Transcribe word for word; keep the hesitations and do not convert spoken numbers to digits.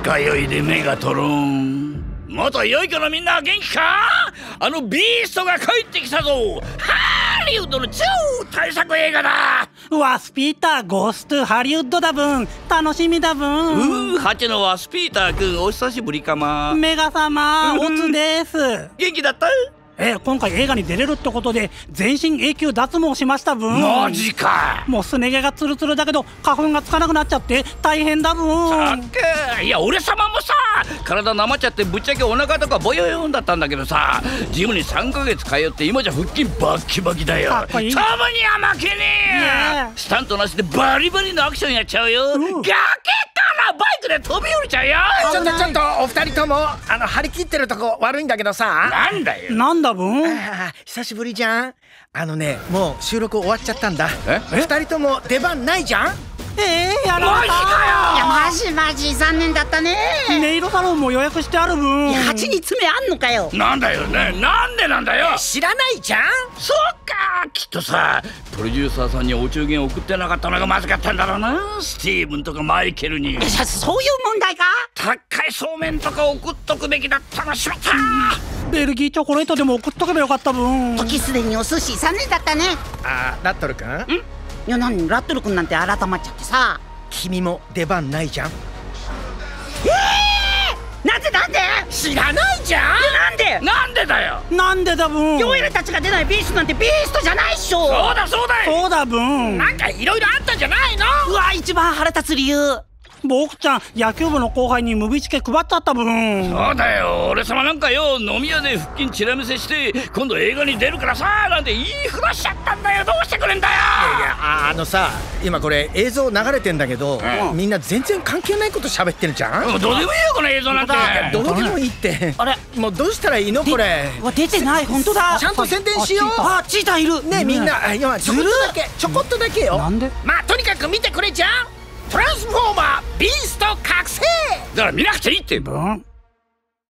日酔いで目がとろん。元良い子のみんなは元気か？あのビーストが帰ってきたぞ。ハリウッドの超大作映画だ。 ワスピーターゴーストハリウッドだぶん。楽しみだぶん。 うー、ハチのワスピーター君、お久しぶりかま。 メガ様、オツです。 元気だった？ えー、今回映画に出れるってことで全身永久脱毛しましたぶん。 マジか。 もうすね毛がツルツルだけど花粉がつかなくなっちゃって大変だぶん。 さっけ、いや俺様もさ、体なまっちゃってぶっちゃけお腹とかボヨヨンだったんだけどさ、ジムにさんかげつ通って今じゃ腹筋バッキバキだよ。 かっこいい。 たまには負けねえよ。スタントなしでバリバリのアクションやっちゃうよ、うん、崖からバイクで飛び降りちゃうよ。 ちょっとちょっとお二人ともあの張り切ってるとこ悪いんだけどさ。 なんだよ。 なんだぶん。 久しぶりじゃん。あのね、もう収録終わっちゃったんだ。 え二人とも出番ないじゃん。 えー、やられた。 マジかよ。 いやマジマジ残念だったね。 ネイルサロンも予約してあるぶん。 はちに爪あんのかよ。 なんだよね、なんでなんだよ。 知らないじゃん。 そっか、きっとさプロデューサーさんにお中元送ってなかったのがまずかったんだろうな。スティーブンとかマイケルに。 そそういう問題か。 高いそうめんとか送っとくべきだったの。しまった。 ベルギーチョコレートでも送っとけばよかったぶん。 時すでにお寿司残念だったね。 あー、ラットル君。ん？ いや何ラットル君なんて改まっちゃってさ。 君も出番ないじゃん。 えー、なんでなんで知らないじゃん。 なんでなんでだよ。 なんでだぶん。 ヨエルたちが出ないビーストなんてビーストじゃないっしょ。 そうだそうだよ。 そうだぶん。 なんかいろいろあったんじゃないの。 うわ一番腹立つ理由。 僕ちゃん野球部の後輩にムビチケ配っちゃったぶん。 そうだよ、俺様なんかよ、飲み屋で腹筋チラ見せして今度映画に出るからさなんて言いふらしちゃったんだよ。どうしてくれんだよ。 いやいや、あのさ、今これ映像流れてんだけど、 うん、 みんな全然関係ないこと喋ってるじゃん。 もうどうでもいいよこの映像なんて。 どうでもいいって。 あれもうどうしたらいいのこれ。 わ出てない。本当だ。 ちゃんと宣伝しよう。 あチーターいるねえみんな、今ちょこっとだけちょこっとだけよ。 なんで。 まあとにかく見てくれじゃん。トランスフォーマービースト覚醒。 だから見なくちゃいいって。 ぶん。